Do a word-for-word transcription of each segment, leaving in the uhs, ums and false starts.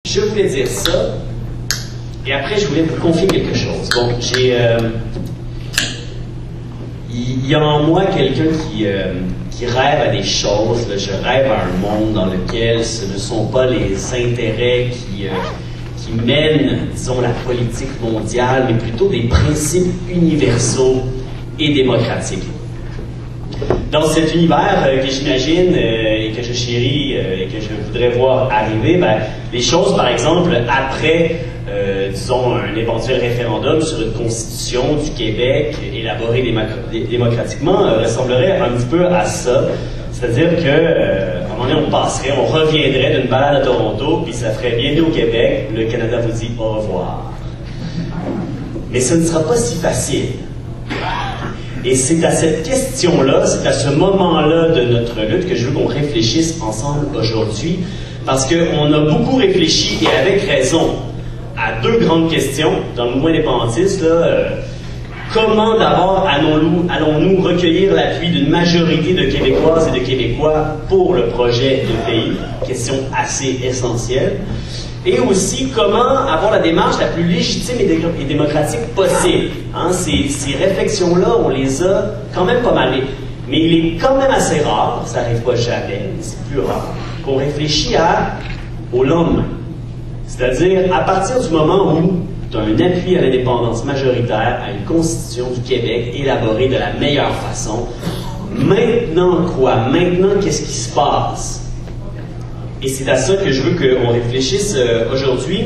je voulais dire ça, et après je voulais vous confier quelque chose. Bon, j'ai... Euh, il y a en moi quelqu'un qui, euh, qui rêve à des choses. Là. Je rêve à un monde dans lequel ce ne sont pas les intérêts qui, euh, qui mènent, disons, la politique mondiale, mais plutôt des principes universaux et démocratiques. Dans cet univers euh, que j'imagine euh, et que je chéris euh, et que je voudrais voir arriver, ben, les choses, par exemple, après, euh, disons, un éventuel référendum sur une constitution du Québec élaborée démocr- démocratiquement, euh, ressemblerait un petit peu à ça. C'est-à-dire que, euh, à un moment donné, on passerait, on reviendrait d'une balade à Toronto, puis ça ferait bienvenue au Québec, le Canada vous dit au revoir. Mais ce ne sera pas si facile. Et c'est à cette question-là, c'est à ce moment-là de notre lutte que je veux qu'on réfléchisse ensemble aujourd'hui, parce qu'on a beaucoup réfléchi, et avec raison, à deux grandes questions dans le mouvement indépendantiste. Là, euh, comment d'abord allons-nous, allons-nous recueillir l'appui d'une majorité de Québécoises et de Québécois pour le projet de pays? Question assez essentielle. Et aussi, comment avoir la démarche la plus légitime et, dé- et démocratique possible. Hein, ces, ces réflexions-là, on les a quand même pas mal. Mais il est quand même assez rare, ça n'arrive pas jamais, mais c'est plus rare, qu'on réfléchit à, au lendemain. C'est-à-dire, à partir du moment où tu as un appui à l'indépendance majoritaire, à une constitution du Québec élaborée de la meilleure façon, maintenant quoi? Maintenant, qu'est-ce qui se passe? Et c'est à ça que je veux qu'on réfléchisse euh, aujourd'hui.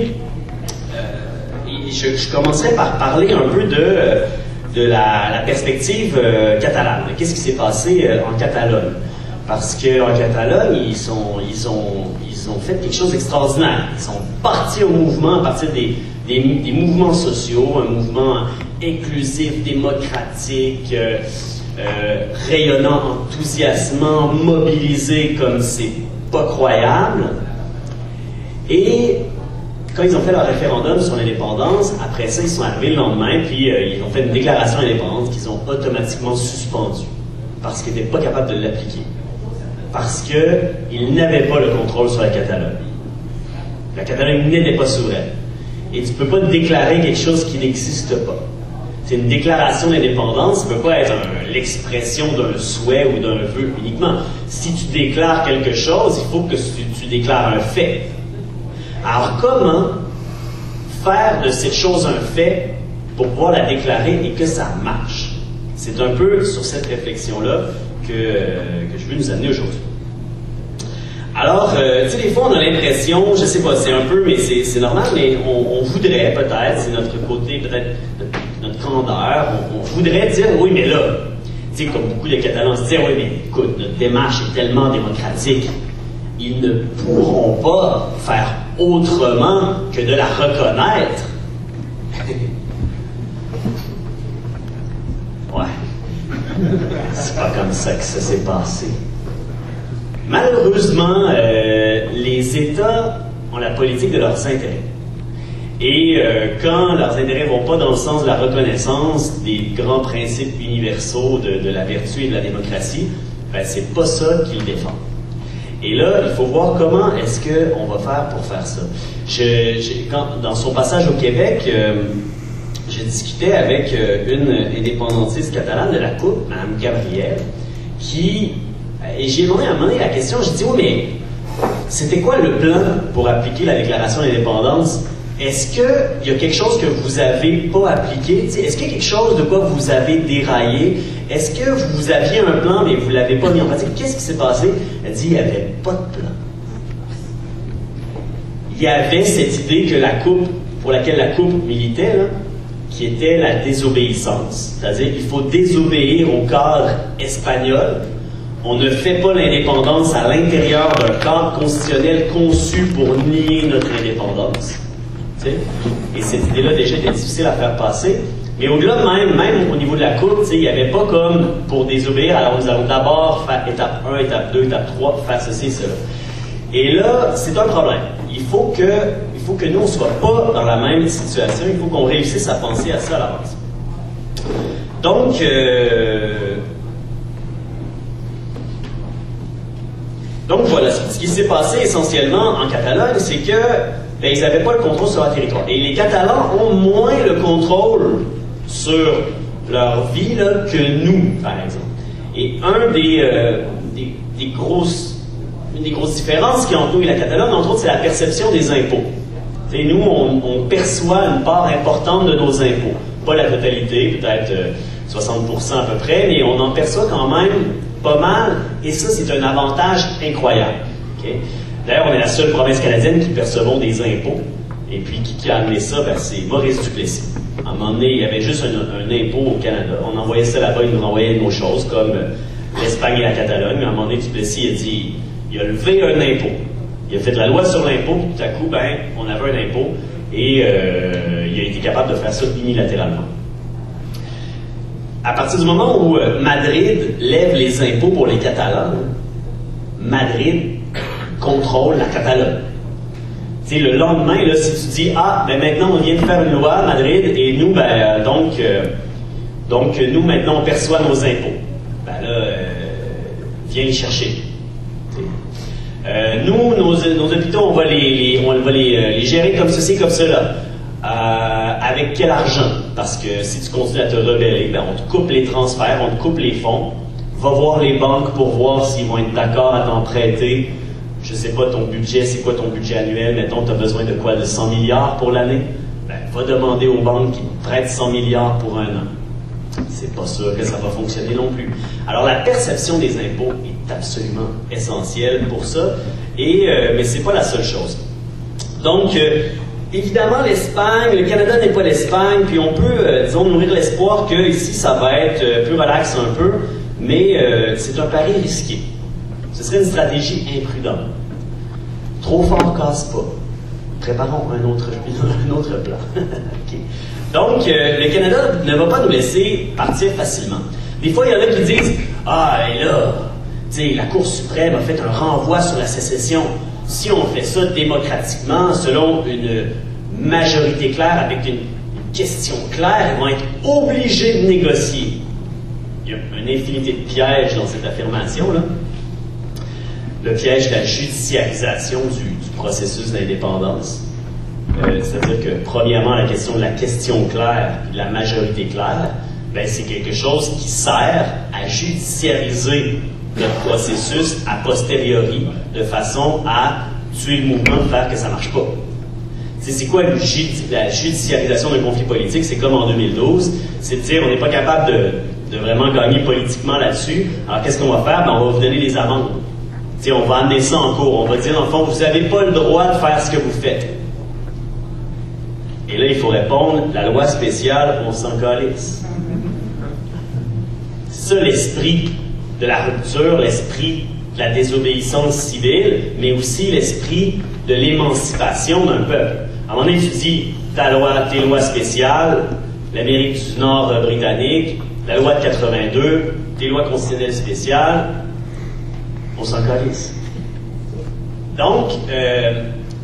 Euh, et je, je commencerai par parler un peu de, euh, de la, la perspective euh, catalane. Qu'est-ce qui s'est passé euh, en Catalogne? Parce qu'en Catalogne, ils, sont, ils, ont, ils ont fait quelque chose d'extraordinaire. Ils sont partis au mouvement à partir des, des, des mouvements sociaux, un mouvement inclusif, démocratique, euh, euh, rayonnant, enthousiasmant, mobilisé comme c'est pas croyable. Et quand ils ont fait leur référendum sur l'indépendance, après ça, ils sont arrivés le lendemain, puis euh, ils ont fait une déclaration d'indépendance qu'ils ont automatiquement suspendue parce qu'ils n'étaient pas capables de l'appliquer. Parce qu'ils n'avaient pas le contrôle sur la Catalogne. La Catalogne n'était pas souveraine. Et tu ne peux pas déclarer quelque chose qui n'existe pas. C'est une déclaration d'indépendance, ça ne peut pas être un, l'expression d'un souhait ou d'un vœu uniquement. Si tu déclares quelque chose, il faut que tu, tu déclares un fait. Alors comment faire de cette chose un fait pour pouvoir la déclarer et que ça marche? C'est un peu sur cette réflexion-là que, que je veux nous amener aujourd'hui. Alors, euh, tu sais, des fois, on a l'impression, je sais pas, c'est un peu, mais c'est, c'est normal, mais on, on voudrait peut-être, c'est notre côté, peut-être notre, notre candeur, on, on voudrait dire, oui, mais là, tu sais, comme beaucoup de Catalans se disent, oui, mais écoute, notre démarche est tellement démocratique, ils ne pourront pas faire autrement que de la reconnaître. Ouais. C'est pas comme ça que ça s'est passé. Malheureusement, euh, les États ont la politique de leurs intérêts. Et euh, quand leurs intérêts ne vont pas dans le sens de la reconnaissance des grands principes universaux de, de la vertu et de la démocratie, ben, c'est pas ça qu'ils défendent. Et là, il faut voir comment est-ce qu'on va faire pour faire ça. Je, je, quand, dans son passage au Québec, euh, je discutais avec euh, une indépendantiste catalane de la Coupe, Mme Gabrielle, qui... Et j'ai demandé à un moment donné la question, j'ai dit, oui, mais c'était quoi le plan pour appliquer la déclaration d'indépendance? Est-ce qu'il y a quelque chose que vous n'avez pas appliqué? Est-ce qu'il y a quelque chose de quoi vous avez déraillé? Est-ce que vous aviez un plan, mais vous ne l'avez pas mis en pratique? Qu'est-ce qui s'est passé? Elle dit, il n'y avait pas de plan. Il y avait cette idée que la coupe, pour laquelle la coupe militait, là, qui était la désobéissance. C'est-à-dire qu'il faut désobéir au cadre espagnol. On ne fait pas l'indépendance à l'intérieur d'un cadre constitutionnel conçu pour nier notre indépendance. Tu sais? Et cette idée-là, déjà, était difficile à faire passer. Mais au-delà même, même au niveau de la Coupe, tu sais, il n'y avait pas comme pour désobéir, alors nous allons d'abord faire étape un, étape deux, étape trois, faire ceci et cela. Et là, c'est un problème. Il faut que, il faut que nous, on ne soit pas dans la même situation. Il faut qu'on réussisse à penser à ça à l'avance. Donc, euh, Donc voilà, ce qui s'est passé essentiellement en Catalogne, c'est que ben, ils n'avaient pas le contrôle sur leur territoire. Et les Catalans ont moins le contrôle sur leur vie là, que nous, par exemple. Et un des, euh, des, des grosses, une des grosses différences qui entre nous et la Catalogne, entre autres, c'est la perception des impôts. T'sais, nous, on, on perçoit une part importante de nos impôts. Pas la totalité, peut-être euh, soixante pour cent à peu près, mais on en perçoit quand même pas mal, et ça, c'est un avantage incroyable. Okay? D'ailleurs, on est la seule province canadienne qui percevons des impôts, et puis qui, qui a amené ça, ben, c'est Maurice Duplessis. À un moment donné, il y avait juste un, un impôt au Canada. On envoyait ça là-bas, il nous envoyait nos choses, comme euh, l'Espagne et la Catalogne. Mais à un moment donné, Duplessis a dit, il a levé un impôt. Il a fait de la loi sur l'impôt, puis tout à coup, ben, on avait un impôt, et euh, il a été capable de faire ça unilatéralement. À partir du moment où euh, Madrid lève les impôts pour les Catalans, Madrid contrôle la Catalogne. Tu sais, le lendemain, là, si tu dis « Ah, ben maintenant, on vient de faire une loi à Madrid, et nous, ben, euh, donc, euh, donc, nous, maintenant, on perçoit nos impôts. » Ben là, euh, viens les chercher. Euh, nous, nos, nos hôpitaux, on va les, les, on va les, les gérer comme ceci, comme cela. Euh, avec quel argent? Parce que si tu continues à te rebeller, ben, on te coupe les transferts, on te coupe les fonds. Va voir les banques pour voir s'ils vont être d'accord à t'en prêter. Je sais pas, ton budget, c'est quoi ton budget annuel? Mettons, tu as besoin de quoi? De cent milliards pour l'année? Ben, va demander aux banques qui te prêtent cent milliards pour un an. C'est pas sûr que ça va fonctionner non plus. Alors, la perception des impôts est absolument essentielle pour ça, et, euh, mais c'est pas la seule chose. Donc, euh, évidemment, l'Espagne, le Canada n'est pas l'Espagne, puis on peut, euh, disons, nourrir l'espoir que ici, ça va être euh, plus relax un peu, mais euh, c'est un pari risqué. Ce serait une stratégie imprudente. Trop fort casse pas. Préparons un autre, un autre plan. Okay. Donc, euh, le Canada ne va pas nous laisser partir facilement. Des fois, il y en a qui disent « Ah, et là, tu sais, la Cour suprême a fait un renvoi sur la sécession. Si on fait ça démocratiquement, selon une majorité claire, avec une, une question claire, ils vont être obligés de négocier. » Il y a une infinité de pièges dans cette affirmation-là. Le piège de la judiciarisation du, du processus d'indépendance. Euh, C'est-à-dire que, premièrement, la question de la question claire et de la majorité claire, ben, c'est quelque chose qui sert à judiciariser notre processus a posteriori, de façon à tuer le mouvement, de faire que ça ne marche pas. C'est quoi une judi la judiciarisation d'un conflit politique? C'est comme en deux mille douze, c'est de dire on n'est pas capable de, de vraiment gagner politiquement là-dessus, alors qu'est-ce qu'on va faire? Ben, on va vous donner des amendes. T'sais, on va amener ça en cours, on va dire, dans le fond, vous n'avez pas le droit de faire ce que vous faites. Et là, il faut répondre, la loi spéciale, on s'en calisse. C'est ça l'esprit de la rupture, l'esprit de la désobéissance civile, mais aussi l'esprit de l'émancipation d'un peuple. À un moment donné, tu dis, ta loi, tes lois spéciales, l'Amérique du Nord euh, britannique, la loi de quatre-vingt-deux, tes lois constitutionnelles spéciales, on s'en calisse. Donc, euh,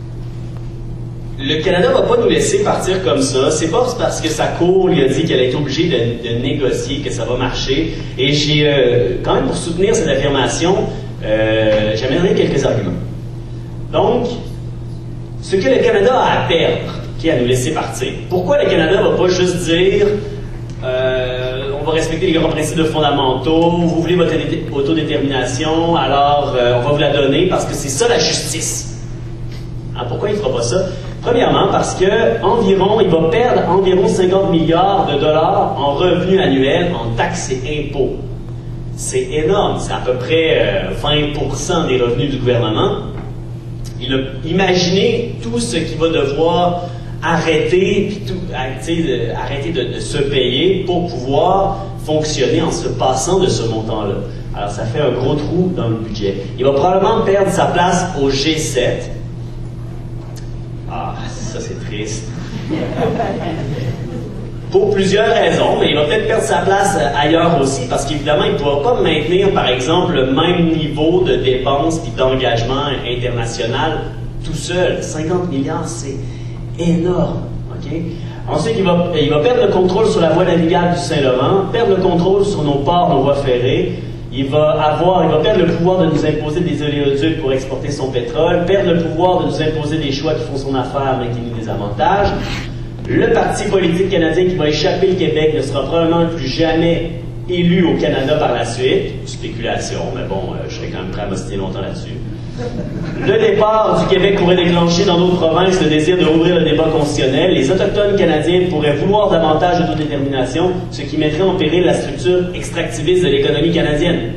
le Canada ne va pas nous laisser partir comme ça. C'est pas parce que sa cour lui a dit qu'elle est obligée de, de négocier que ça va marcher. Et j'ai, euh, quand même, pour soutenir cette affirmation, euh, j'ai amené quelques arguments. Donc, ce que le Canada a à perdre, qui est à nous laisser partir. Pourquoi le Canada ne va pas juste dire euh, on va respecter les grands principes fondamentaux, vous voulez votre autodétermination, alors euh, on va vous la donner parce que c'est ça la justice. Alors, pourquoi il ne fera pas ça? Premièrement, parce que environ, il va perdre environ cinquante milliards de dollars en revenus annuels en taxes et impôts. C'est énorme, c'est à peu près euh, vingt pour cent des revenus du gouvernement. Il a imaginé tout ce qu'il va devoir arrêter, puis tout, euh, arrêter de, de se payer pour pouvoir fonctionner en se passant de ce montant-là. Alors, ça fait un gros trou dans le budget. Il va probablement perdre sa place au G sept. Ah, ça c'est triste. Pour plusieurs raisons, mais il va peut-être perdre sa place ailleurs aussi, parce qu'évidemment, il ne pourra pas maintenir, par exemple, le même niveau de dépenses et d'engagement international tout seul. cinquante milliards, c'est énorme. Okay? Ensuite, il va, il va perdre le contrôle sur la voie navigable du Saint-Laurent, perdre le contrôle sur nos ports, nos voies ferrées, Il va avoir, il va perdre le pouvoir de nous imposer des oléoducs pour exporter son pétrole, perdre le pouvoir de nous imposer des choix qui font son affaire mais qui nous désavantagent. Le parti politique canadien qui va échapper le Québec ne sera probablement plus jamais élu au Canada par la suite. Spéculation, mais bon, euh, je serais quand même prêt à m'ostiner longtemps là-dessus. Le départ du Québec pourrait déclencher dans d'autres provinces le désir de rouvrir le débat constitutionnel. Les Autochtones canadiens pourraient vouloir davantage d'autodétermination, ce qui mettrait en péril la structure extractiviste de l'économie canadienne.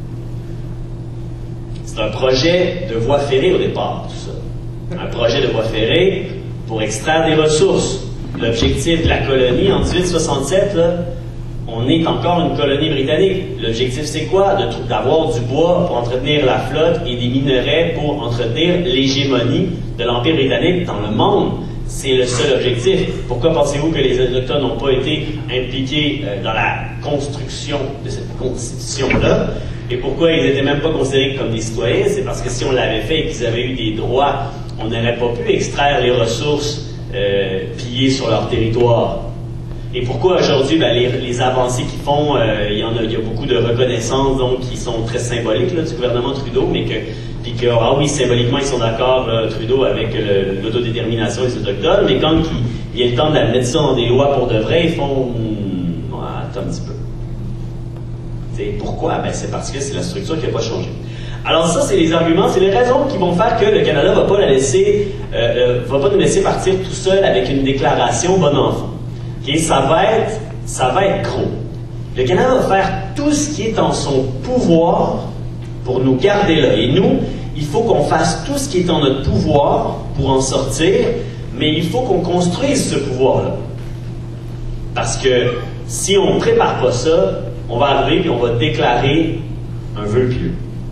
C'est un projet de voie ferrée au départ, tout ça. Un projet de voie ferrée pour extraire des ressources. L'objectif de la colonie, en dix-huit soixante-sept, là, on est encore une colonie britannique. L'objectif, c'est quoi? D'avoir du bois pour entretenir la flotte et des minerais pour entretenir l'hégémonie de l'Empire britannique dans le monde. C'est le seul objectif. Pourquoi pensez-vous que les Autochtones n'ont pas été impliqués euh, dans la construction de cette constitution-là? Et pourquoi ils n'étaient même pas considérés comme des citoyens? C'est parce que si on l'avait fait et qu'ils avaient eu des droits, on n'aurait pas pu extraire les ressources euh, pillées sur leur territoire. Et pourquoi aujourd'hui, ben, les, les avancées qu'ils font, euh, il y en a, il y a beaucoup de reconnaissances donc qui sont très symboliques là, du gouvernement Trudeau, mais que, puis que, ah oui, symboliquement, ils sont d'accord, Trudeau, avec l'autodétermination des Autochtones, mais quand il, il y a le temps de mettre ça dans des lois pour de vrai, ils font, hmm, ouais, attends un petit peu. T'sais, pourquoi? Ben, c'est parce que c'est la structure qui n'a pas changé. Alors ça, c'est les arguments, c'est les raisons qui vont faire que le Canada va pas la laisser, euh, euh, va pas nous laisser partir tout seul avec une déclaration bon enfant. Et ça va être, ça va être gros. Le Canada va faire tout ce qui est en son pouvoir pour nous garder là. Et nous, il faut qu'on fasse tout ce qui est en notre pouvoir pour en sortir, mais il faut qu'on construise ce pouvoir-là. Parce que si on ne prépare pas ça, on va arriver et on va déclarer un vœu pieux.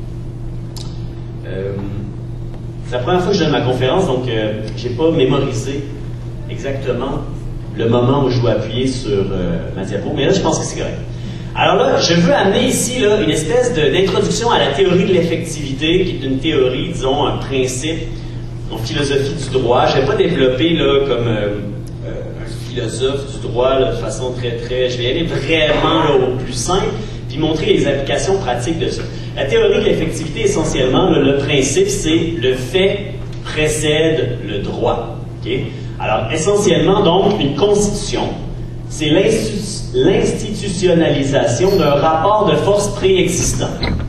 Euh, c'est la première fois que je donne ma conférence, donc euh, je n'ai pas mémorisé exactement le moment où je dois appuyer sur euh, ma diapo, mais là, je pense que c'est correct. Alors là, je veux amener ici là, une espèce d'introduction à la théorie de l'effectivité, qui est une théorie, disons, un principe en philosophie du droit. Je ne vais pas développer là, comme euh, euh, un philosophe du droit là, de façon très, très... Je vais aller vraiment là, au plus simple, puis montrer les applications pratiques de ça. La théorie de l'effectivité, essentiellement, là, le principe, c'est le fait précède le droit. Okay? Alors, essentiellement, donc, une constitution, c'est l'institutionnalisation d'un rapport de force préexistant.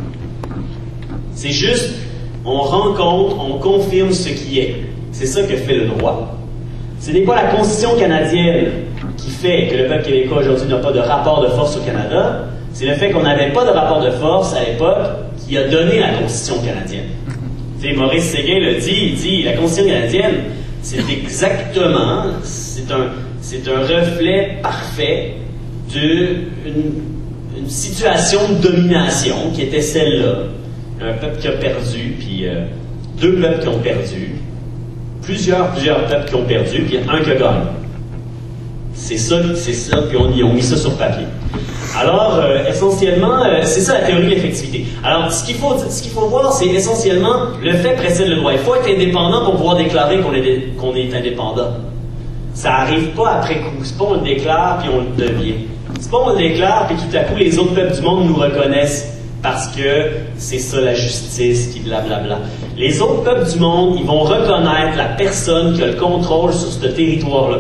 C'est juste, on rencontre, on confirme ce qui est. C'est ça que fait le droit. Ce n'est pas la Constitution canadienne qui fait que le peuple québécois aujourd'hui n'a pas de rapport de force au Canada, c'est le fait qu'on n'avait pas de rapport de force à l'époque qui a donné la Constitution canadienne. Tu sais, Maurice Séguin le dit, il dit, la Constitution canadienne, c'est exactement, c'est un, c'est un reflet parfait d'une une situation de domination qui était celle-là. Un peuple qui a perdu, puis euh, deux peuples qui ont perdu, plusieurs, plusieurs peuples qui ont perdu, puis un qui a gagné. C'est ça, c'est ça, puis on, ils ont mis ça sur papier. Alors, euh, essentiellement, euh, c'est ça la théorie de l'effectivité. Alors, ce qu'il faut, ce qu'il faut voir, c'est essentiellement le fait précède le droit. Il faut être indépendant pour pouvoir déclarer qu'on est, qu'on est indépendant. Ça n'arrive pas après coup. C'est pas on le déclare puis on le devient. C'est pas on le déclare puis tout à coup les autres peuples du monde nous reconnaissent parce que c'est ça la justice qui blablabla. Les autres peuples du monde, ils vont reconnaître la personne qui a le contrôle sur ce territoire-là.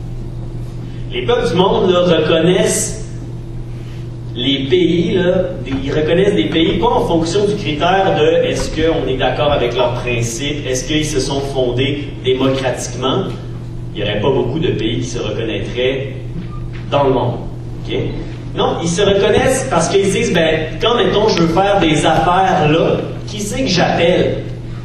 Les peuples du monde là, reconnaissent les pays, là, ils reconnaissent des pays pas en fonction du critère de est-ce qu'on est d'accord avec leurs principes, est-ce qu'ils se sont fondés démocratiquement. Il n'y aurait pas beaucoup de pays qui se reconnaîtraient dans le monde. Okay? Non, ils se reconnaissent parce qu'ils disent, ben, quand, mettons, je veux faire des affaires là, qui c'est que j'appelle?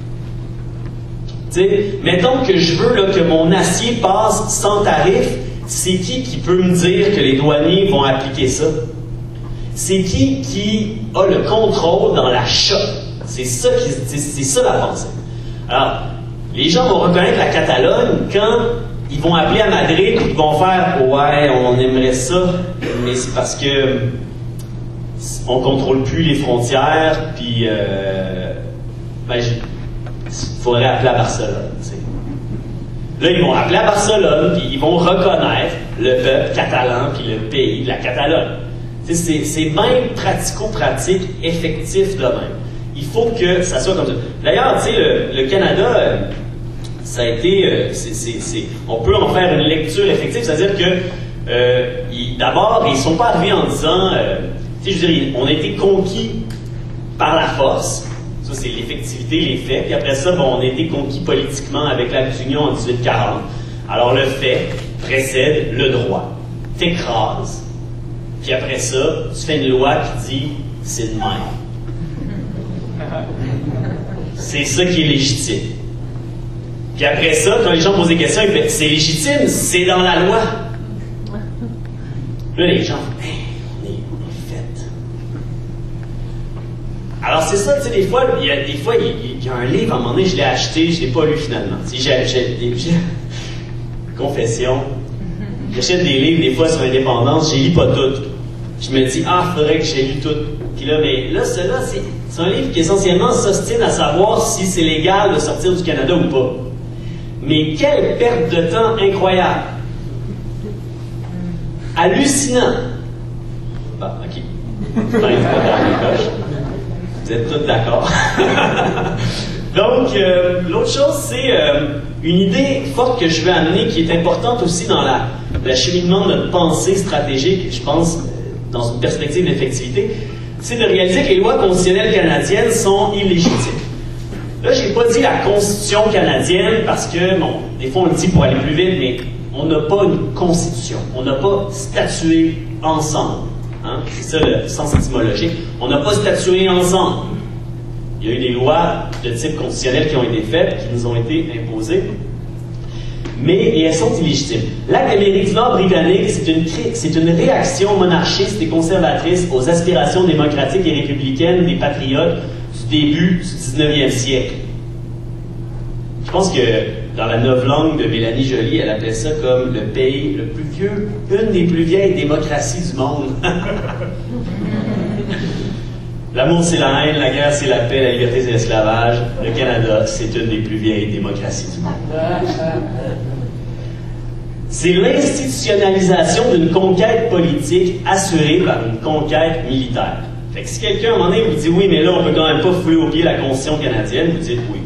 Tu sais, mettons que je veux là, que mon acier passe sans tarif, c'est qui qui peut me dire que les douaniers vont appliquer ça? C'est qui qui a le contrôle dans l'achat? C'est ça, qui, c'est ça la pensée. Alors, les gens vont reconnaître la Catalogne quand ils vont appeler à Madrid et ils vont faire « Ouais, on aimerait ça, mais c'est parce que on contrôle plus les frontières, puis euh, ben, il faudrait appeler à Barcelone. » Là, ils vont appeler à Barcelone, puis ils vont reconnaître le peuple catalan, puis le pays de la Catalogne. C'est bien pratico-pratique, effectif de même. Il faut que ça soit comme ça. D'ailleurs, tu sais, le, le Canada, euh, ça a été... Euh, c'est, c'est, c'est, on peut en faire une lecture effective, c'est-à-dire que euh, d'abord, ils ne sont pas arrivés en disant... Euh, tu sais, je veux dire, on a été conquis par la force. Ça, c'est l'effectivité, les faits. Puis après ça, bon, on a été conquis politiquement avec l'acte d'union en dix-huit quarante. Alors, le fait précède le droit. T'écrases. Puis après ça, tu fais une loi qui dit « c'est de même ». C'est ça qui est légitime. Puis après ça, quand les gens posent des questions, ils disent « c'est légitime, c'est dans la loi ». Là, les gens hey, on est, on est fait. Alors c'est ça, tu sais, des fois, il y a des fois, il y a un livre, à un moment donné, je l'ai acheté, je ne l'ai pas lu finalement. Tu sais, j'ai, j'ai, j'ai... Confession. J'achète des livres, des fois, sur l'indépendance, je ne lis pas toutes. Je me dis, ah, il faudrait que j'ai lu tout. Puis là, mais là, celui-là, c'est, c'est un livre qui essentiellement s'ostine à savoir si c'est légal de sortir du Canada ou pas. Mais quelle perte de temps incroyable! Hallucinant! Bon, ok. Vous êtes tous d'accord. Donc, euh, l'autre chose, c'est euh, une idée forte que je veux amener, qui est importante aussi dans la, l'acheminement de notre pensée stratégique, je pense, dans une perspective d'effectivité, c'est de réaliser que les lois constitutionnelles canadiennes sont illégitimes. Là, je n'ai pas dit la Constitution canadienne parce que, bon, des fois on le dit pour aller plus vite, mais on n'a pas une Constitution. On n'a pas statué ensemble. Hein? C'est ça le sens étymologique. On n'a pas statué ensemble. Il y a eu des lois de type constitutionnel qui ont été faites, qui nous ont été imposées, mais et elles sont illégitimes. L'acte d'Amérique du Nord britannique, c'est une, c'est une réaction monarchiste et conservatrice aux aspirations démocratiques et républicaines des patriotes du début du dix-neuvième siècle. Je pense que dans la novlangue de Mélanie Joly, elle appelait ça comme le pays le plus vieux, une des plus vieilles démocraties du monde. L'amour, c'est la haine, la guerre, c'est la paix, la liberté, c'est l'esclavage. Le Canada, c'est une des plus vieilles démocraties du monde. C'est l'institutionnalisation d'une conquête politique assurée par une conquête militaire. Fait que si quelqu'un, à un moment donné, vous dit « oui, mais là, on peut quand même pas fouler au pied la Constitution canadienne », vous dites « oui ».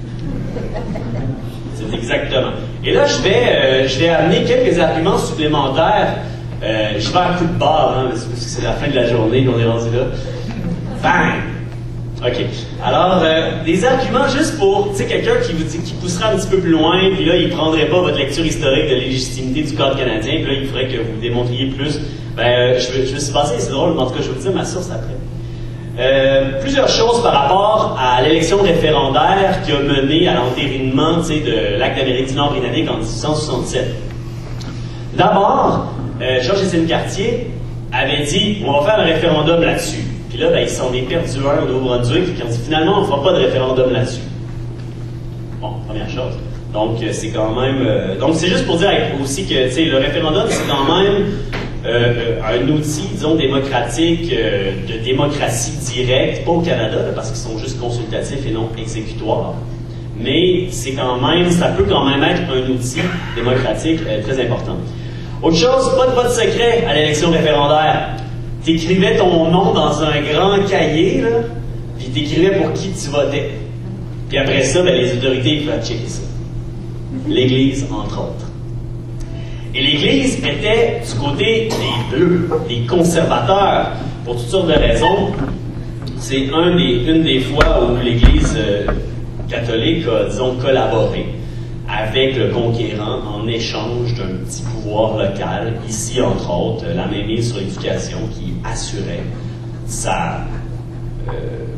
C'est exactement. Et là, je vais, euh, je vais amener quelques arguments supplémentaires. Euh, je vais à coup de barre, hein, parce que c'est la fin de la journée qu'on est rendu là. Bang! OK. Alors, euh, des arguments juste pour, tu sais, quelqu'un qui vous dit, qui poussera un petit peu plus loin, puis là, il prendrait pas votre lecture historique de légitimité du Code canadien, puis là, il faudrait que vous démontriez plus. Ben, euh, je, je me suis passé, c'est drôle, mais en tout cas, je vais vous dire ma source après. Euh, plusieurs choses par rapport à l'élection référendaire qui a mené à l'entérinement, tu sais, de l'acte d'Amérique du Nord britannique en dix-huit cent soixante-sept. D'abord, euh, Georges-Étienne Cartier avait dit, on va faire un référendum là-dessus. Puis là, ben, ils s'en est perdu un au Nouveau-Brunswick, qui ont dit finalement, on ne fera pas de référendum là-dessus. Bon, première chose. Donc, euh, c'est quand même. Euh, donc, c'est juste pour dire aussi que le référendum, c'est quand même euh, un outil, disons, démocratique, euh, de démocratie directe, pas au Canada, là, parce qu'ils sont juste consultatifs et non exécutoires. Mais c'est quand même, ça peut quand même être un outil démocratique euh, très important. Autre chose, pas de vote secret à l'élection référendaire. T'écrivais ton nom dans un grand cahier, là, puis t'écrivais pour qui tu votais. Puis après ça, ben, les autorités ils pouvaient checker ça. L'Église, entre autres. Et l'Église était du côté des Bleus, des conservateurs, pour toutes sortes de raisons. C'est un des, une des fois où l'Église euh, catholique a, disons, collaboré avec le conquérant en échange d'un petit pouvoir local, ici entre autres la mainmise sur l'éducation qui assurait sa euh,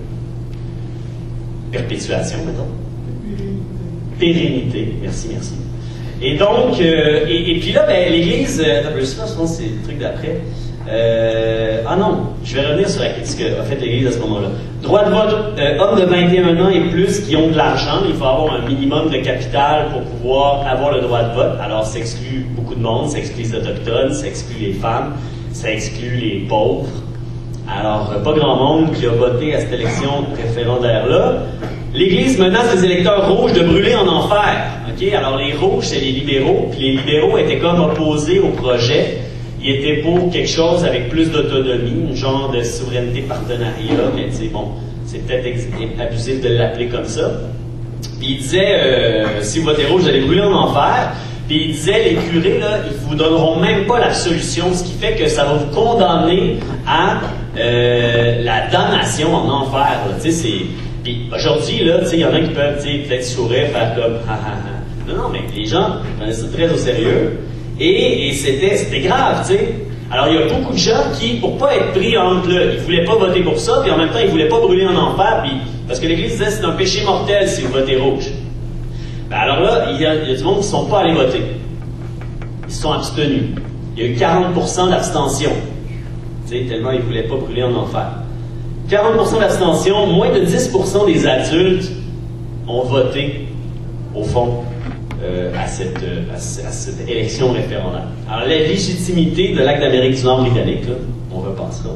perpétuation, mettons. Pérennité, merci, merci. Et donc, euh, et, et puis là, ben, l'Église, euh, je sais pas, je pense que c'est le truc d'après. Euh, ah non, je vais revenir sur ce qu'a fait l'Église à ce moment-là. Droit de vote, euh, hommes de vingt et un ans et plus qui ont de l'argent, il faut avoir un minimum de capital pour pouvoir avoir le droit de vote. Alors, ça exclut beaucoup de monde, ça exclut les Autochtones, ça exclut les femmes, ça exclut les pauvres. Alors, pas grand monde qui a voté à cette élection référendaire-là. L'Église menace les électeurs rouges de brûler en enfer. Okay? Alors, les rouges, c'est les libéraux, puis les libéraux étaient comme opposés au projet il était pour quelque chose avec plus d'autonomie, un genre de souveraineté partenariat, mais tu sais, bon, c'est peut-être abusif de l'appeler comme ça. Puis il disait, euh, si vous votez rouge, vous allez brûler en enfer. Puis il disait, les curés, là, ils vous donneront même pas la solution, ce qui fait que ça va vous condamner à euh, la damnation en enfer. Tu sais, c'est... Puis aujourd'hui, là, tu sais, il y en a qui peuvent, tu sais, peut-être sourire, faire comme, ha ha ha. Non, non, mais les gens prenaient ça très au sérieux. Et, et c'était, c'était grave, tu sais. Alors, il y a beaucoup de gens qui, pour pas être pris entre le, ils voulaient pas voter pour ça, puis en même temps, ils voulaient pas brûler en enfer, puis, parce que l'Église disait, c'est un péché mortel si vous votez rouge. Ben alors là, il y, a, il y a du monde qui ne sont pas allés voter. Ils se sont abstenus. Il y a eu quarante pour cent d'abstention. Tu sais, tellement ils ne voulaient pas brûler en enfer. quarante pour cent d'abstention, moins de dix pour cent des adultes ont voté, au fond, euh, à, cette, euh, à, à cette élection référendaire. Alors, la légitimité de l'Acte d'Amérique du Nord britannique, là, on repassera.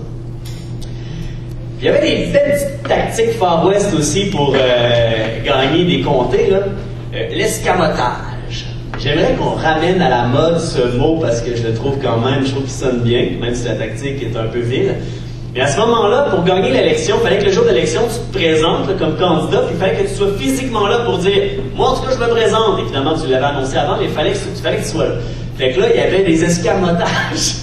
Il y avait des petites tactiques Far West aussi pour euh, gagner des comtés, là. Euh, l'escamotage. J'aimerais qu'on ramène à la mode ce mot parce que je le trouve quand même, je trouve qu'il sonne bien, même si la tactique est un peu vile. Mais à ce moment-là, pour gagner l'élection, il fallait que le jour de l'élection, tu te présentes là, comme candidat, puis il fallait que tu sois physiquement là pour dire « Moi, en tout cas, je me présente ». Et finalement, tu l'avais annoncé avant, mais il fallait que, il fallait que tu sois là. Fait que là, il y avait des escamotages.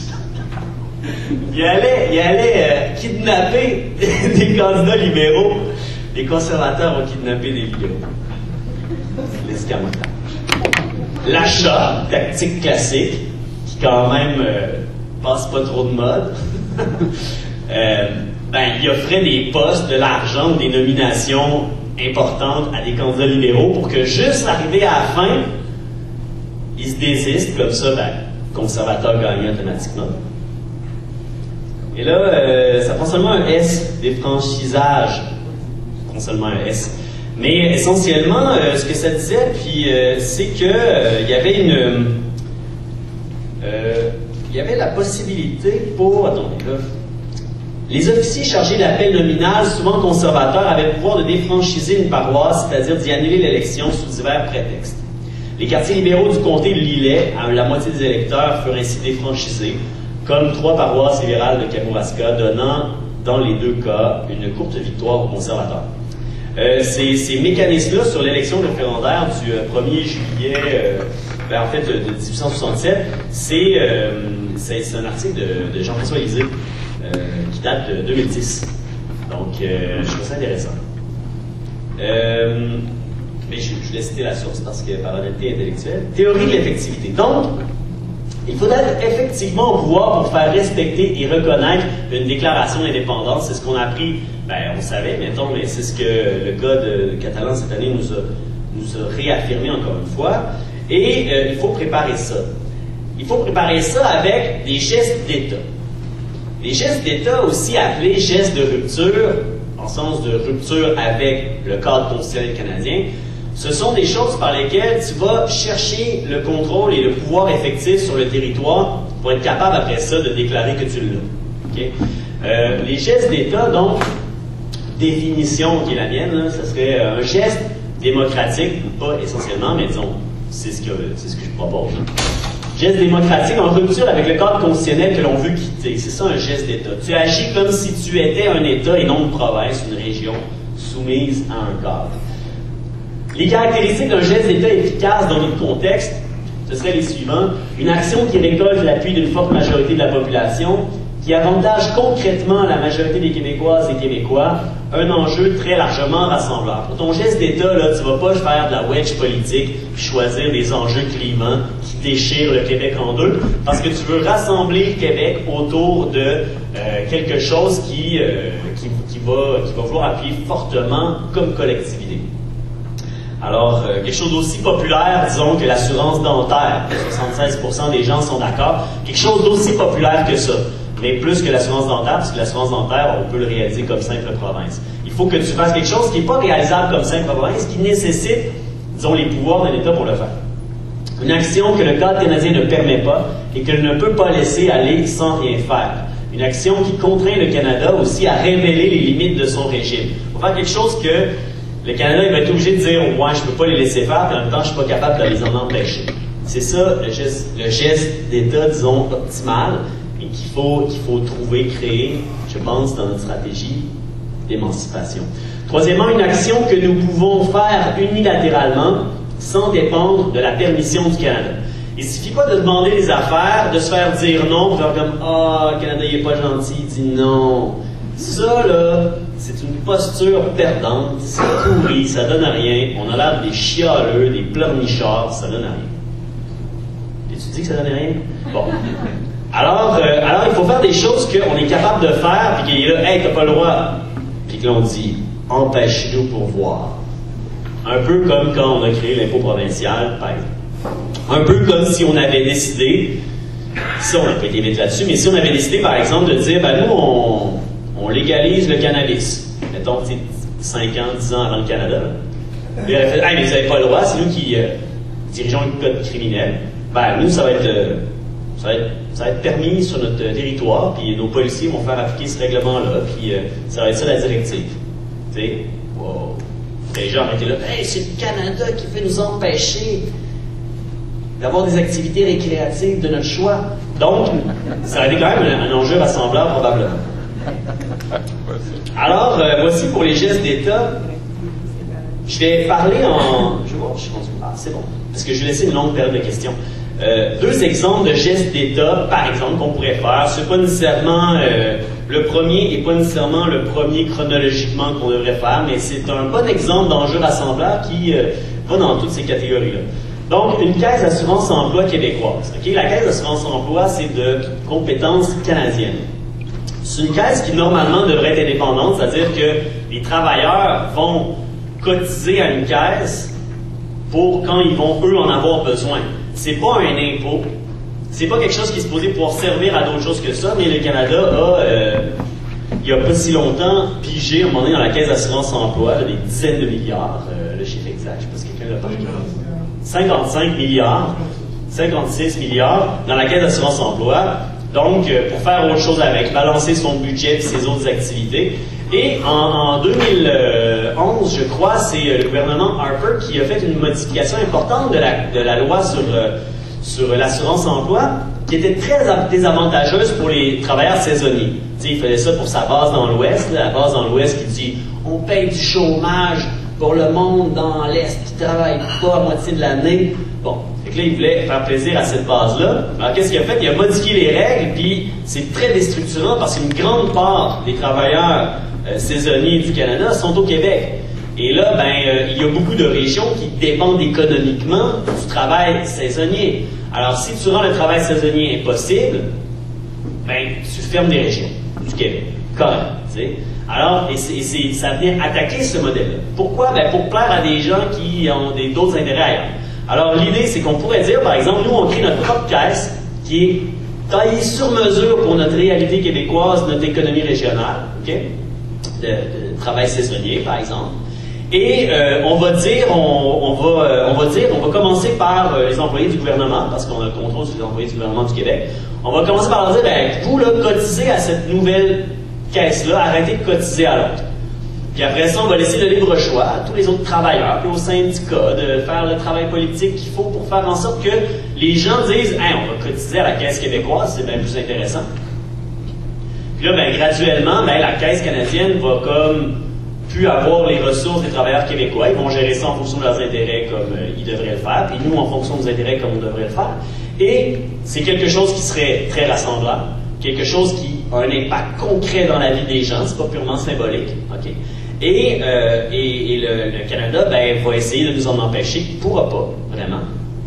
il allait, il allait euh, kidnapper des candidats libéraux. Les conservateurs ont kidnappé des libéraux. L'escamotage. L'achat, tactique classique, qui quand même euh, passe pas trop de mode. euh, ben, il offrait des postes, de l'argent ou des nominations importantes à des candidats libéraux pour que juste arrivé à la fin, ils se désistent, comme ça, ben, conservateur gagnait automatiquement. Et là, euh, ça prend seulement un S, défranchisage. Ça prend seulement un S. Mais essentiellement, euh, ce que ça disait, puis euh, c'est que euh, il y avait une, euh, il y avait la possibilité pour, attendez là, les officiers chargés de l'appel nominal, souvent conservateurs, avaient le pouvoir de défranchiser une paroisse, c'est-à-dire d'y annuler l'élection sous divers prétextes. Les quartiers libéraux du comté de Lillet, à la moitié des électeurs, furent ainsi défranchisés, comme trois paroisses libérales de Kamouraska, donnant dans les deux cas une courte victoire aux conservateurs. Euh, ces, ces mécanismes-là sur l'élection référendaire du euh, premier juillet, euh, ben, en fait, de, de dix-huit cent soixante-sept, c'est euh, un article de, de Jean-François Lisée euh, qui date de deux mille dix. Donc, euh, je trouve ça intéressant. Euh, mais je, je vais citer la source parce que par honnêteté intellectuelle. Théorie de l'effectivité. Donc, il faudrait effectivement au pouvoir pour faire respecter et reconnaître une déclaration d'indépendance. C'est ce qu'on a appris, ben, on savait, mettons, mais c'est ce que le gars de, de Catalan cette année nous a, nous a réaffirmé encore une fois. Et euh, il faut préparer ça. Il faut préparer ça avec des gestes d'État. Les gestes d'État, aussi appelés gestes de rupture, en sens de rupture avec le cadre constitutionnel canadien, ce sont des choses par lesquelles tu vas chercher le contrôle et le pouvoir effectif sur le territoire pour être capable après ça de déclarer que tu l'as. Okay? Euh, les gestes d'État, donc, définition qui est la mienne, là, ça serait un geste démocratique, pas essentiellement, mais disons, c'est ce que, c'est ce que je propose. Hein. Geste démocratique en rupture avec le cadre constitutionnel que l'on veut quitter. C'est ça un geste d'État. Tu agis comme si tu étais un État et non une province, une région soumise à un cadre. Les caractéristiques d'un geste d'État efficace dans notre contexte, ce seraient les suivants. Une action qui récolte l'appui d'une forte majorité de la population, qui avantage concrètement la majorité des Québécoises et Québécois, un enjeu très largement rassembleur. Pour ton geste d'État, là, tu ne vas pas faire de la wedge politique puis choisir des enjeux clivants qui déchirent le Québec en deux, parce que tu veux rassembler le Québec autour de euh, quelque chose qui, euh, qui, qui, va, qui va vouloir appuyer fortement comme collectivité. Alors, euh, quelque chose d'aussi populaire, disons, que l'assurance dentaire. soixante-seize pour cent des gens sont d'accord. Quelque chose d'aussi populaire que ça. Mais plus que l'assurance dentaire, parce que l'assurance dentaire, on peut le réaliser comme simple province. Il faut que tu fasses quelque chose qui n'est pas réalisable comme simple province, qui nécessite, disons, les pouvoirs d'un État pour le faire. Une action que le cadre canadien ne permet pas et que ne peut pas laisser aller sans rien faire. Une action qui contraint le Canada aussi à révéler les limites de son régime. Il faut faire quelque chose que le Canada il va être obligé de dire « Ouais, je ne peux pas les laisser faire, puis en même temps, je ne suis pas capable de les en empêcher. » c'est ça le geste, le geste d'État, disons, optimal, et qu'il faut, qu'il faut trouver, créer, je pense, dans notre stratégie d'émancipation. Troisièmement, une action que nous pouvons faire unilatéralement sans dépendre de la permission du Canada. Il ne suffit pas de demander des affaires, de se faire dire non, de faire comme « Ah, oh, le Canada il est pas gentil, il dit non ». Ça, là, c'est une posture perdante, c'est pourri, ça donne à rien, on a l'air des chialeux, des pleurnichards, ça donne à rien. Et tu dis que ça donne à rien? Bon. Alors, euh, alors, il faut faire des choses qu'on est capable de faire, puis qu'il est là, hey, t'as pas le droit. Puis que l'on dit, empêche-nous pour voir. Un peu comme quand on a créé l'impôt provincial, par exemple. Un peu comme si on avait décidé, ça on n'a pas été vite là-dessus, mais si on avait décidé, par exemple, de dire, ben nous, on, on légalise le cannabis. Mettons, cinq ans, dix ans avant le Canada. Puis, elle a fait, hey, mais vous n'avez pas le droit, c'est nous qui euh, dirigeons le code criminel. Ben, nous, ça va être. Euh, Ça va, être, ça va être permis sur notre euh, territoire, puis nos policiers vont faire appliquer ce règlement-là, puis euh, ça va être ça la directive. Tu sais, wow. Les gens étaient là, hey, c'est le Canada qui veut nous empêcher d'avoir des activités récréatives de notre choix. Donc, ça a été quand même un, un enjeu rassembleur, probablement. Alors, euh, voici pour les gestes d'État. Je vais parler en. Je vais voir, je suis rendu. Ah, c'est bon. Parce que je vais laisser une longue période de questions. Euh, deux exemples de gestes d'État, par exemple, qu'on pourrait faire. C'est pas nécessairement euh, le premier et pas nécessairement le premier chronologiquement qu'on devrait faire, mais c'est un bon exemple d'enjeu rassembleur qui euh, va dans toutes ces catégories-là. Donc, une caisse d'assurance-emploi québécoise. Okay? La caisse d'assurance-emploi, c'est de compétences canadiennes. C'est une caisse qui, normalement, devrait être indépendante, c'est-à-dire que les travailleurs vont cotiser à une caisse pour quand ils vont, eux, en avoir besoin. C'est pas un impôt, c'est pas quelque chose qui est supposé pouvoir servir à d'autres choses que ça, mais le Canada a, euh, il y a pas si longtemps, pigé, à un moment donné, dans la caisse d'assurance-emploi, des dizaines de milliards, euh, le chiffre exact, je sais pas si quelqu'un l'a pas vu. cinquante-cinq milliards, cinquante-six milliards dans la caisse d'assurance-emploi, donc euh, pour faire autre chose avec, balancer son budget et ses autres activités. Et en, en deux mille onze, je crois, c'est le gouvernement Harper qui a fait une modification importante de la, de la loi sur, euh, sur l'assurance-emploi, qui était très désavantageuse pour les travailleurs saisonniers. Tu sais, il faisait ça pour sa base dans l'Ouest, la base dans l'Ouest qui dit « on paye du chômage pour le monde dans l'Est qui ne travaille pas à moitié de l'année ». Bon, fait que là, il voulait faire plaisir à cette base-là. Alors, qu'est-ce qu'il a fait? Il a modifié les règles, puis c'est très déstructurant parce qu'une grande part des travailleurs euh, saisonniers du Canada sont au Québec. Et là, ben, euh, il y a beaucoup de régions qui dépendent économiquement du travail saisonnier. Alors, si tu rends le travail saisonnier impossible, ben, tu fermes des régions du Québec. Correct, tu sais. Alors, et c'est, et c'est, ça vient attaquer ce modèle-là. Pourquoi? Ben, pour plaire à des gens qui ont des, d'autres intérêts ailleurs. Alors, l'idée, c'est qu'on pourrait dire, par exemple, nous, on crée notre propre caisse qui est taillée sur mesure pour notre réalité québécoise, notre économie régionale, OK? De, de travail saisonnier, par exemple. Et euh, on va dire, on, on va, euh, on va dire, on va commencer par euh, les employés du gouvernement, parce qu'on a le contrôle sur les employés du gouvernement du Québec. On va commencer par leur dire, ben, vous, là, cotisez à cette nouvelle caisse-là, arrêtez de cotiser à l'autre. Puis après ça, on va laisser le libre choix à tous les autres travailleurs, puis aux syndicats, de faire le travail politique qu'il faut pour faire en sorte que les gens disent, hey, on va cotiser à la Caisse québécoise, c'est bien plus intéressant. Puis là, ben, graduellement, ben, la Caisse canadienne va comme plus avoir les ressources des travailleurs québécois. Ils vont gérer ça en fonction de leurs intérêts comme euh, ils devraient le faire, puis nous en fonction de nos intérêts comme on devrait le faire. Et c'est quelque chose qui serait très rassemblant, quelque chose qui a un impact concret dans la vie des gens, c'est pas purement symbolique. Okay? Et, euh, et, et le, le Canada ben, va essayer de nous en empêcher, il ne pourra pas, vraiment.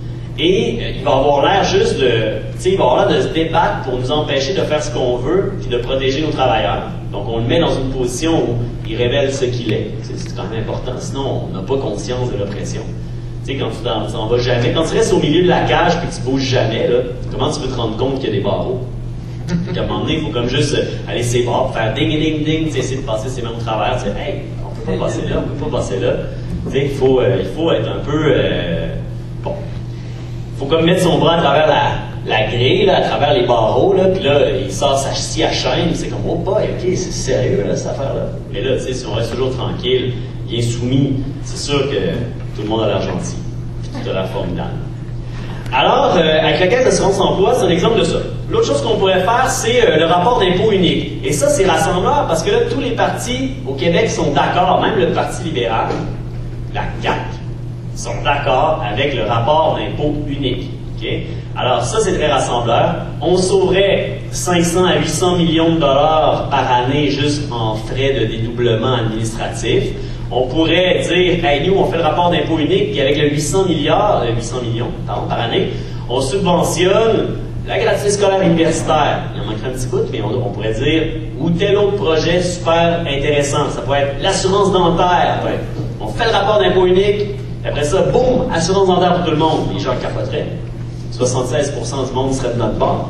Et euh, il va avoir l'air juste de, tu sais, il va avoir l'air de se débattre pour nous empêcher de faire ce qu'on veut, puis de protéger nos travailleurs. Donc on le met dans une position où il révèle ce qu'il est. C'est, c'est quand même important, sinon on n'a pas conscience de l'oppression. Tu sais, quand tu t'en vas jamais, quand tu restes au milieu de la cage puis que tu bouges jamais, là, comment tu peux te rendre compte qu'il y a des barreaux? Fait qu'à un moment donné, il faut comme juste aller ses bords, faire ding ding ding, tu sais, essayer de passer ses mains au travers, tu sais, hey, on peut pas passer là, on peut pas passer là. Tu sais, il faut, euh, il faut être un peu, euh, bon, il faut comme mettre son bras à travers la, la grille, là, à travers les barreaux, là, puis là, il sort sa scie à chaîne, c'est comme, oh boy, ok, c'est sérieux, là, cette affaire-là. Mais là, tu sais, si on reste toujours tranquille, bien soumis, c'est sûr que tout le monde a l'air gentil, puis tout a l'air formidable. Alors, euh, avec la Caisse d'assurance emploi, c'est un exemple de ça. L'autre chose qu'on pourrait faire, c'est euh, le rapport d'impôt unique. Et ça, c'est rassembleur parce que là, tous les partis au Québec sont d'accord, même le Parti libéral, la C A Q, sont d'accord avec le rapport d'impôt unique. Okay? Alors ça, c'est très rassembleur. On sauverait cinq cents à huit cents millions de dollars par année juste en frais de dédoublement administratif. On pourrait dire, hey, nous, on fait le rapport d'impôt unique, puis avec le huit cents milliards, huit cents millions pardon, par année, on subventionne la gratuité scolaire universitaire. Il en manquerait un petit bout, mais on, on pourrait dire, ou tel autre projet super intéressant. Ça pourrait être l'assurance dentaire. Ouais. On fait le rapport d'impôt unique, et après ça, boum, assurance dentaire pour tout le monde. Les gens capoteraient. soixante-seize pour cent du monde serait de notre bord.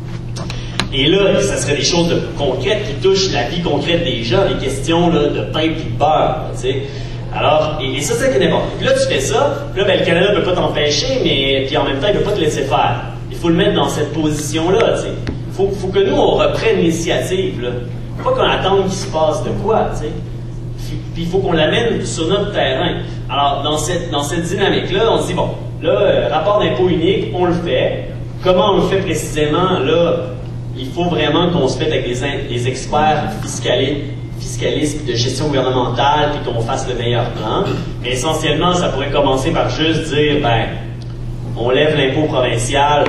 Et là, ça serait des choses de, concrètes qui touchent la vie concrète des gens, les questions là, de pain et de beurre, tu sais. Alors, et, et ça, c'est que n'importe. Puis là, tu fais ça, puis là, ben, le Canada ne peut pas t'empêcher, mais puis en même temps, il ne peut pas te laisser faire. Il faut le mettre dans cette position-là, tu sais. Il faut, faut que nous, on reprenne l'initiative, là. Faut pas qu'on attende qu'il se passe de quoi, tu sais. Puis il faut qu'on l'amène sur notre terrain. Alors, dans cette, dans cette dynamique-là, on se dit, bon, là, euh, rapport d'impôt unique, on le fait. Comment on le fait précisément, là? Il faut vraiment qu'on se mette avec des, des experts fiscalistes, fiscalistes de gestion gouvernementale, puis qu'on fasse le meilleur plan. Mais essentiellement, ça pourrait commencer par juste dire, ben, on lève l'impôt provincial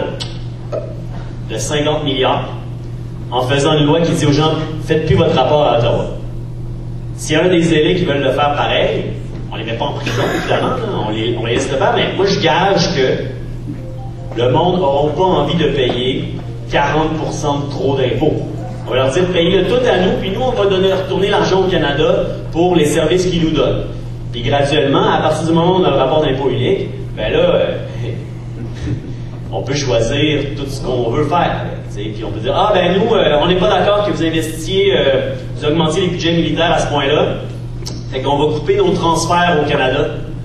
de cinquante milliards en faisant une loi qui dit aux gens, faites plus votre rapport à Ottawa. S'il y a un des élus qui veulent le faire pareil, on les met pas en prison, évidemment, hein, on, les, on les laisse le faire, mais moi je gage que le monde n'aura pas envie de payer quarante pour cent de trop d'impôts. On va leur dire, payez-le tout à nous, puis nous, on va donner, retourner l'argent au Canada pour les services qu'ils nous donnent. Puis graduellement, à partir du moment où on a le rapport d'impôt unique, ben là, euh, on peut choisir tout ce qu'on veut faire. Puis on peut dire, ah ben nous, euh, on n'est pas d'accord que vous investissiez, euh, vous augmentiez les budgets militaires à ce point-là, fait qu'on va couper nos transferts au Canada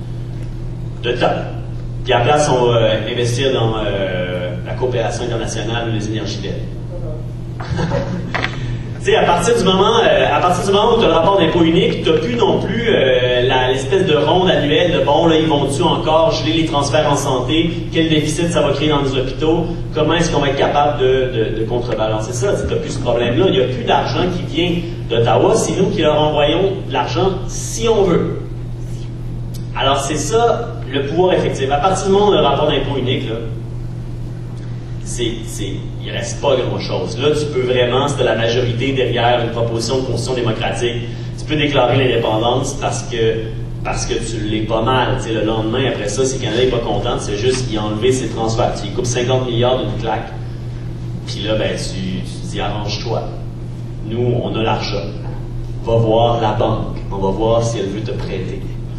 de temps. Puis à la place, on va euh, investir dans euh, la coopération internationale ou les énergies vertes. Tu sais, à partir du moment, euh, à partir du moment où tu as le rapport d'impôt unique, tu n'as plus non plus euh, l'espèce de ronde annuelle de bon, là, ils vont-tu encore geler les transferts en santé, quel déficit ça va créer dans les hôpitaux, comment est-ce qu'on va être capable de, de, de contrebalancer ça? Tu n'as plus ce problème-là. Il n'y a plus d'argent qui vient d'Ottawa, c'est nous qui leur envoyons de l'argent si on veut. Alors, c'est ça le pouvoir effectif. À partir du moment où on a le rapport d'impôt unique, là, c'est, c'est, il ne reste pas grand-chose. Là, tu peux vraiment, si tu as la majorité derrière une proposition de constitution démocratique, tu peux déclarer l'indépendance parce que, parce que tu l'es pas mal. Tu sais, le lendemain, après ça, si le Canada n'est pas content, c'est juste qu'il a enlevé ses transferts. Tu lui coupes cinquante milliards d'une claque. Puis là, ben, tu, tu dis, arrange-toi. Nous, on a l'argent. Va voir la banque. On va voir si elle veut te prêter.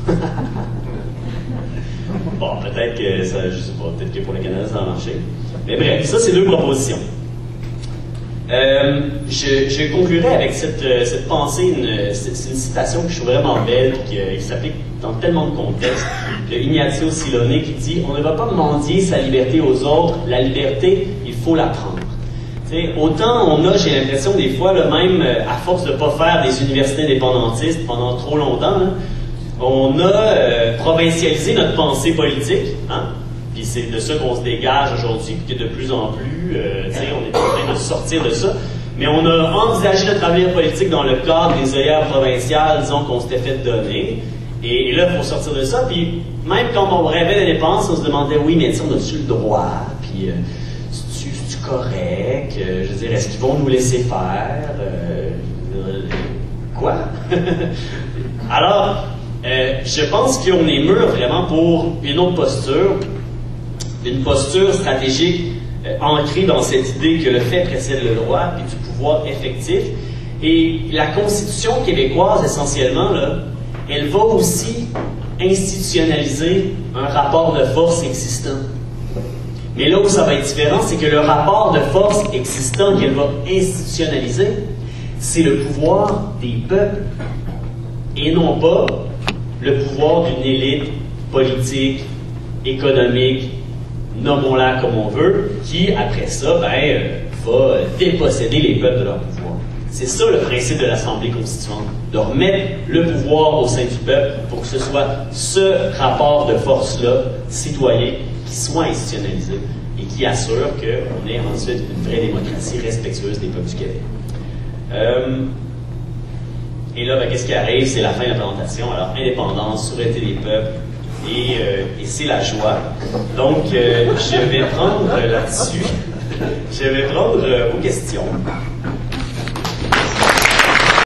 Bon, peut-être que ça, je sais pas, peut-être que pour le Canada, ça va marcher. Mais bref, ça, c'est deux propositions. Euh, je, je conclurai avec cette, cette pensée, une, c'est une citation que je trouve vraiment belle, qui, qui s'applique dans tellement de contextes, de Ignazio Silone, qui dit « On ne va pas mendier sa liberté aux autres, la liberté, il faut la prendre. » T'sais, autant on a, j'ai l'impression, des fois, là, même à force de ne pas faire des universités indépendantistes pendant trop longtemps, là, on a euh, provincialisé notre pensée politique, hein? Puis c'est de ça qu'on se dégage aujourd'hui, puis que de plus en plus, euh, on est en train de sortir de ça. Mais on a envisagé notre avenir politique dans le cadre des œillères provinciales, disons, qu'on s'était fait donner. Et, et là, il faut sortir de ça. Puis même quand on rêvait d'indépendance, on se demandait, oui, mais on a-tu le droit? Puis, euh, c'est-tu correct? Euh, je veux dire, est-ce qu'ils vont nous laisser faire? Euh, euh, quoi? Alors, euh, je pense qu'on est mûr vraiment pour une autre posture, une posture stratégique euh, ancrée dans cette idée que le fait précède le droit, puis du pouvoir effectif. Et la Constitution québécoise, essentiellement, là, elle va aussi institutionnaliser un rapport de force existant. Mais là où ça va être différent, c'est que le rapport de force existant qu'elle va institutionnaliser, c'est le pouvoir des peuples, et non pas le pouvoir d'une élite politique, économique, nommons-la comme on veut, qui, après ça, ben, euh, va déposséder les peuples de leur pouvoir. C'est ça le principe de l'Assemblée constituante, de remettre le pouvoir au sein du peuple pour que ce soit ce rapport de force-là, citoyen, qui soit institutionnalisé et qui assure qu'on ait ensuite une vraie démocratie respectueuse des peuples du Québec. Euh, et là, ben, qu'est-ce qui arrive? C'est la fin de la présentation. Alors, indépendance, souveraineté des peuples, et, euh, et c'est la joie. Donc, euh, je vais prendre là-dessus, je vais prendre euh, vos questions.